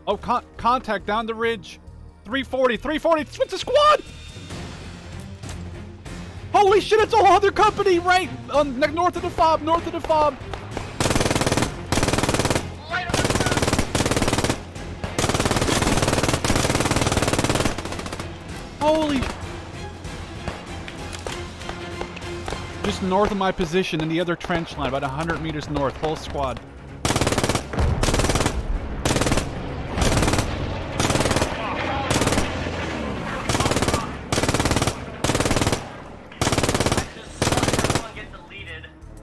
Oh, contact down the ridge. 340. Switch the squad! Holy shit, it's a whole other company right north of the fob, Holy... Just north of my position in the other trench line, about 100 meters north, whole squad.